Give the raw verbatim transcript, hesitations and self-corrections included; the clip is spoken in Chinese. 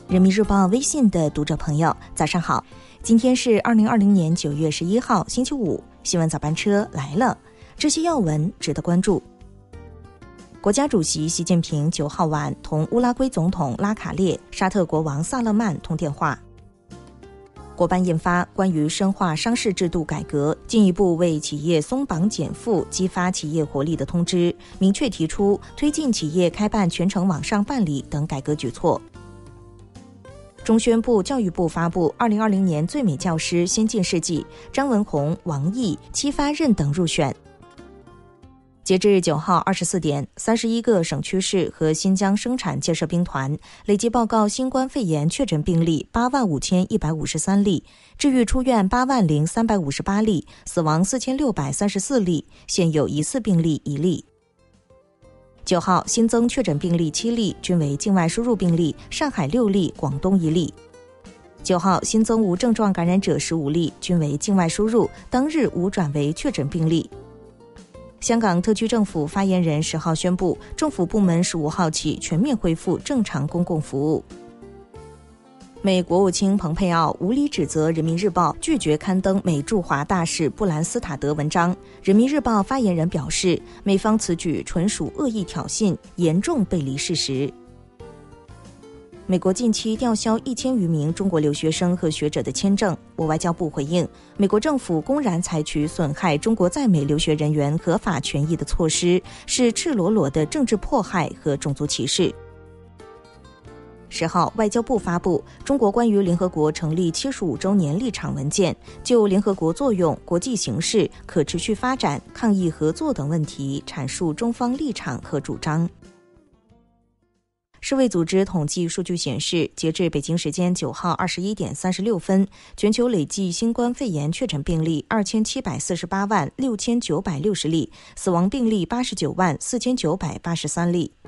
人民日报微信的读者朋友，早上好！今天是二零二零年九月十一号，星期五。新闻早班车来了，这些要闻值得关注。国家主席习近平九号晚同乌拉圭总统拉卡列、沙特国王萨勒曼通电话。国办印发关于深化商事制度改革，进一步为企业松绑减负、激发企业活力的通知，明确提出推进企业开办全程网上办理等改革举措。中宣部、教育部发布二零二零年最美教师先进事迹，张文宏、王毅、戚发任等入选。截至九号二十四点，三十一个省区市和新疆生产建设兵团累计报告新冠肺炎确诊病例八万五千一百五十三例，治愈出院八万零三百五十八例，死亡四千六百三十四例，现有疑似病例一例。九号新增确诊病例七例，均为境外输入病例，上海六例，广东一例。九号新增无症状感染者十五例，均为境外输入，当日无转为确诊病例。香港特区政府发言人十号宣布，政府部门十五号起全面恢复正常公共服务。美国务卿蓬佩奥无理指责人民日报拒绝刊登美驻华大使布兰斯塔德文章。人民日报发言人表示，美方此举纯属恶意挑衅，严重背离事实。美国近期吊销一千余名中国留学生和学者的签证，我外交部回应，美国政府公然采取损害中国在美留学人员合法权益的措施，是赤裸裸的政治迫害和种族歧视。十号，外交部发布中国关于联合国成立七十五周年立场文件，就联合国作用、国际形势、可持续发展、抗疫合作等问题阐述中方立场和主张。世卫组织统计数据显示，截至北京时间九号二十一点三十六分，全球累计新冠肺炎确诊病例二千七百四十八万六千九百六十例，死亡病例八十九万四千九百八十三例。